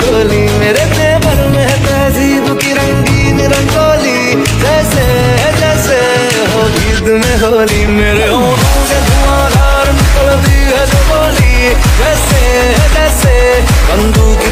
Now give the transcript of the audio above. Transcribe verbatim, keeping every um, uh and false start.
होली, मेरे तेवर में तहजीब की रंगीन रंगोली, जैसे जैसे हो ईद में होली, मेरे होठों से धुआंधार निकलती है जो बोली, जैसे जैसे बंदूक